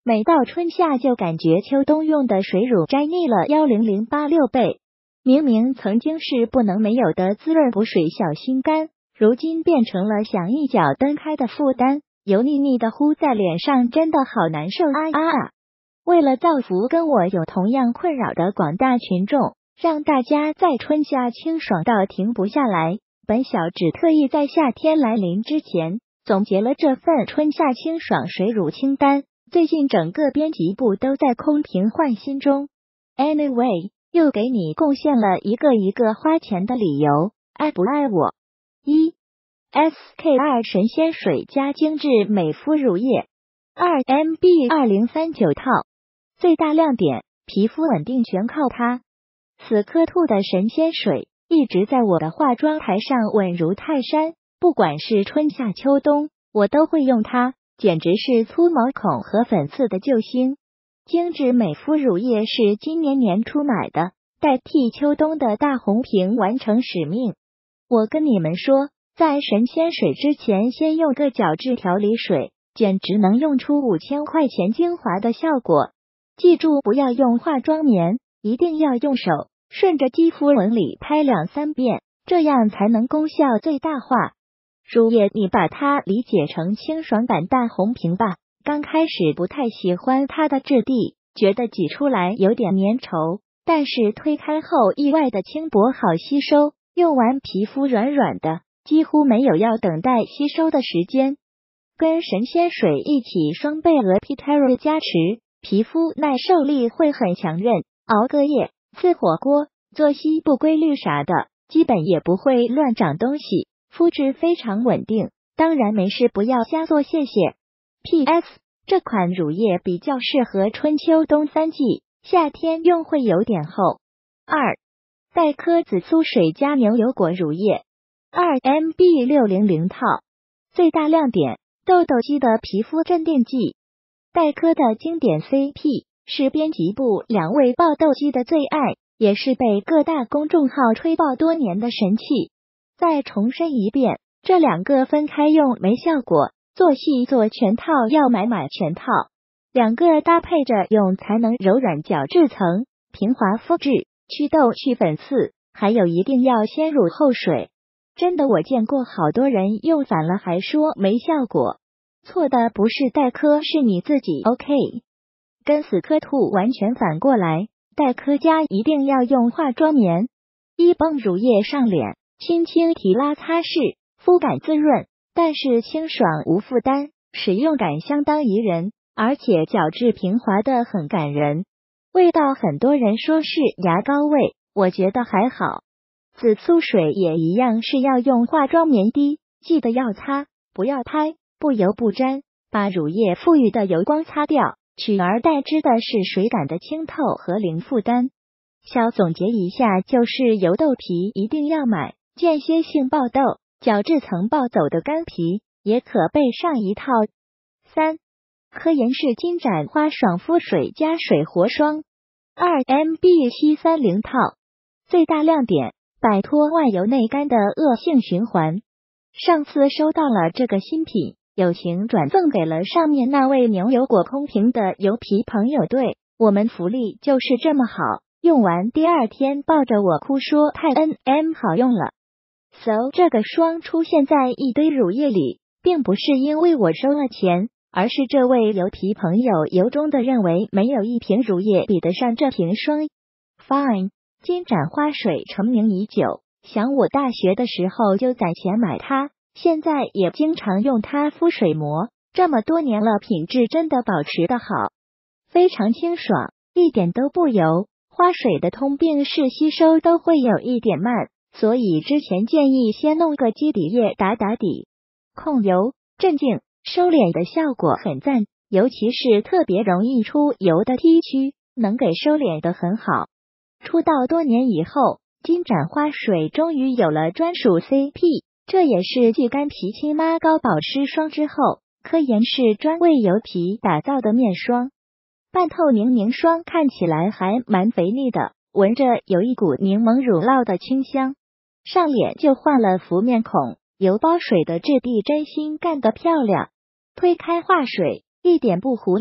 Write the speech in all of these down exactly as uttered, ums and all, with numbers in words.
每到春夏就感觉秋冬用的水乳摘腻了一零八六倍。明明曾经是不能没有的滋润补水小心肝，如今变成了想一脚蹬开的负担，油腻腻的糊在脸上，真的好难受啊啊啊！为了造福跟我有同样困扰的广大群众，让大家在春夏清爽到停不下来，本小只特意在夏天来临之前总结了这份春夏清爽水乳清单。最近整个编辑部都在空瓶换新中。Anyway， 又给你贡献了一个一个花钱的理由，爱不爱我？一 S K 二 神仙水加精致美肤乳液，二 M B 二零三九套，最大亮点，皮肤稳定全靠它。死磕兔的神仙水一直在我的化妆台上稳如泰山，不管是春夏秋冬，我都会用它。简直是粗毛孔和粉刺的救星。精致美肤乳液是今年年初买的，代替秋冬的大红瓶完成使命。我跟你们说，在神仙水之前先用个角质调理水，简直能用出五千块钱精华的效果。记住不要用化妆棉，一定要用手顺着肌肤纹理拍两三遍，这样才能功效最大化。乳液你把它理解成清爽版大红瓶吧，刚开始不太喜欢它的质地，觉得挤出来有点粘稠，但是推开后意外的轻薄好吸收，用完皮肤软软的，几乎没有要等待吸收的时间。跟神仙水一起双倍鹅皮 Terra 加持，皮肤耐受力会很强韧，熬个夜、吃火锅、作息不规律啥的，基本也不会乱长东西。肤质非常稳定，当然没事不要瞎做谢谢。P S 这款乳液比较适合春秋冬三季，夏天用会有点厚。二黛珂紫苏水加牛油果乳液，二 M B 六零零套，最大亮点，痘痘肌的皮肤镇定剂。黛珂的经典 C P 是编辑部两位爆痘肌的最爱，也是被各大公众号吹爆多年的神器。再重申一遍，这两个分开用没效果，做细做全套要买买全套，两个搭配着用才能柔软角质层，平滑肤质，祛痘去粉刺，还有一定要先乳后水。真的我见过好多人用反了还说没效果，错的不是黛珂是你自己 OK。 跟死磕兔完全反过来，黛珂家一定要用化妆棉，一泵乳液上脸，轻轻提拉擦拭，肤感滋润，但是清爽无负担，使用感相当宜人，而且角质平滑的很感人。味道很多人说是牙膏味，我觉得还好。紫苏水也一样是要用化妆棉滴，记得要擦，不要拍，不油不沾，把乳液赋予的油光擦掉，取而代之的是水感的清透和零负担。小总结一下，就是油痘皮一定要买，间歇性爆痘、角质层暴走的干皮也可备上一套。三科颜氏金盏花爽肤水加水活霜，二 M B 七三零套，最大亮点，摆脱外油内干的恶性循环。上次收到了这个新品，友情转赠给了上面那位牛油果空瓶的油皮朋友，对我们福利就是这么好，用完第二天抱着我哭说太 N M 好用了。So 这个霜出现在一堆乳液里，并不是因为我收了钱，而是这位油皮朋友由衷的认为没有一瓶乳液比得上这瓶霜。Fine， 金盏花水成名已久，想我大学的时候就攒钱买它，现在也经常用它敷水膜，这么多年了，品质真的保持得好，非常清爽，一点都不油。花水的通病是吸收都会有一点慢，所以之前建议先弄个基底液打打底，控油、镇静、收敛的效果很赞，尤其是特别容易出油的 T 区，能给收敛的很好。出道多年以后，金盏花水终于有了专属 C P， 这也是继干皮亲妈高保湿霜之后，科颜氏专为油皮打造的面霜。半透明凝霜看起来还蛮肥腻的，闻着有一股柠檬乳酪的清香，上脸就换了浮面孔，油包水的质地真心干得漂亮。推开化水，一点不糊脸，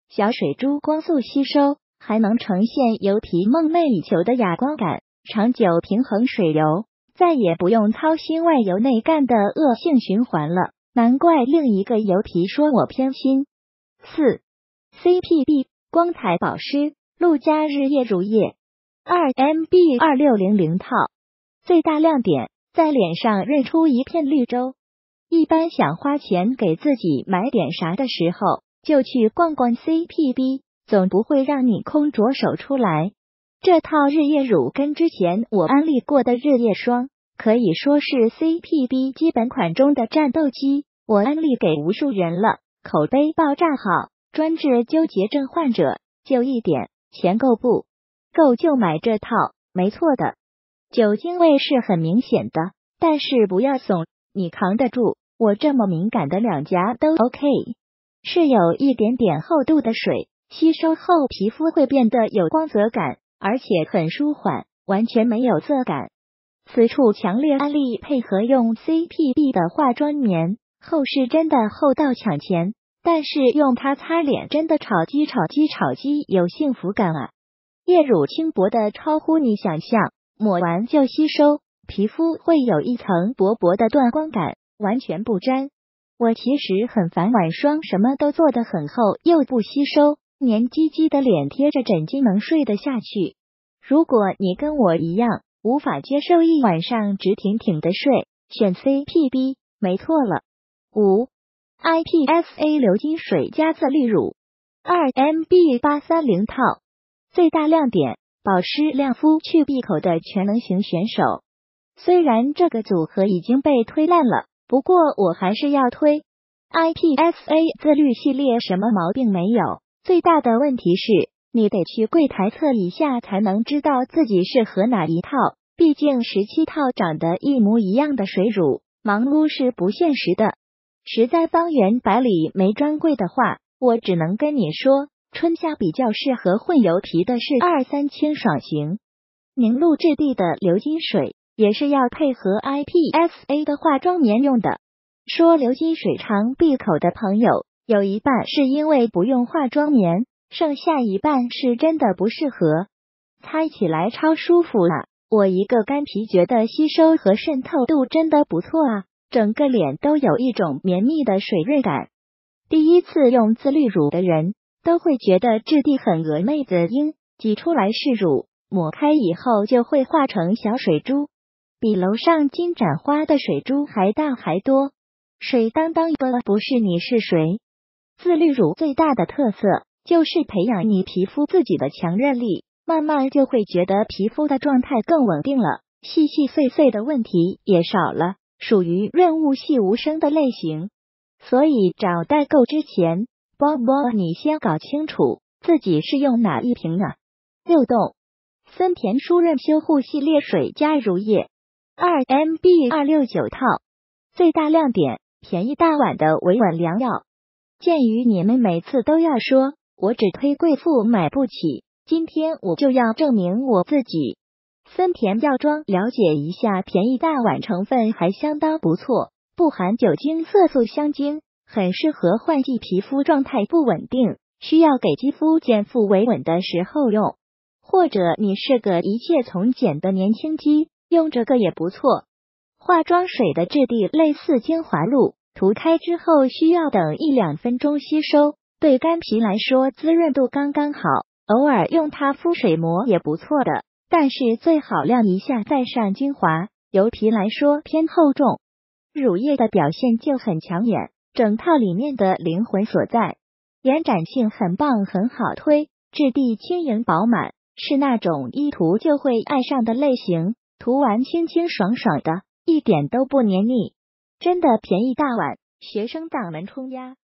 小水珠光速吸收，还能呈现油皮梦寐以求的哑光感，长久平衡水流，再也不用操心外油内干的恶性循环了。难怪另一个油皮说我偏心。四 C P B 光彩保湿陆家日夜乳液 二 M B 二六零零 套，最大亮点在脸上润出一片绿洲。一般想花钱给自己买点啥的时候，就去逛逛 C P B， 总不会让你空着手出来。这套日夜乳跟之前我安利过的日夜霜可以说是 C P B 基本款中的战斗机，我安利给无数人了，口碑爆炸好，专治纠结症患者，就一点，钱够不够就买这套，没错的。酒精味是很明显的，但是不要怂，你扛得住，我这么敏感的两颊都 OK。 是有一点点厚度的水，吸收后皮肤会变得有光泽感，而且很舒缓，完全没有涩感。此处强烈安利配合用 C P B 的化妆棉，厚是真的厚到抢钱，但是用它擦脸真的炒鸡炒鸡炒鸡有幸福感啊！夜乳轻薄的超乎你想象，抹完就吸收，皮肤会有一层薄薄的断光感，完全不沾。我其实很烦晚霜什么都做得很厚又不吸收，黏唧唧的脸贴着枕巾能睡得下去。如果你跟我一样无法接受一晚上直挺挺的睡，选 C P B 没错了。五 I P S A 流金水加自律乳 二 M B 八三零 套，最大亮点保湿亮肤去闭口的全能型选手。虽然这个组合已经被推烂了，不过我还是要推 I P S A 自律系列，什么毛病没有，最大的问题是你得去柜台测一下才能知道自己适合哪一套，毕竟十七套长得一模一样的水乳，盲撸是不现实的。实在方圆百里没专柜的话，我只能跟你说，春夏比较适合混油皮的是二三清爽型凝露质地的流金水，也是要配合 I P S A 的化妆棉用的。说流金水长闭口的朋友，有一半是因为不用化妆棉，剩下一半是真的不适合。擦起来超舒服啦，我一个干皮觉得吸收和渗透度真的不错啊，整个脸都有一种绵密的水润感。第一次用自律乳的人都会觉得质地很鹅妹子硬，挤出来是乳，抹开以后就会化成小水珠，比楼上金盏花的水珠还大还多，水当当的不是你是谁。自律乳最大的特色就是培养你皮肤自己的强韧力，慢慢就会觉得皮肤的状态更稳定了，细细碎碎的问题也少了，属于润物细无声的类型。所以找代购之前，波波你先搞清楚自己是用哪一瓶啊。六动森田舒润修护系列水加乳液 二 M B 二六九 套，最大亮点便宜大碗的维稳良药。鉴于你们每次都要说我只推贵妇买不起，今天我就要证明我自己。森田药妆了解一下便宜大碗成分还相当不错，不含酒精色素香精，很适合换季皮肤状态不稳定，需要给肌肤减负维稳的时候用。或者你是个一切从简的年轻肌，用这个也不错。化妆水的质地类似精华露，涂开之后需要等一两分钟吸收，对干皮来说滋润度刚刚好，偶尔用它敷水膜也不错的，但是最好晾一下再上精华，油皮来说偏厚重。乳液的表现就很抢眼，整套里面的灵魂所在，延展性很棒，很好推，质地轻盈饱满，是那种一涂就会爱上的类型，涂完清清爽爽的，一点都不黏腻，真的便宜大碗，学生党们冲呀！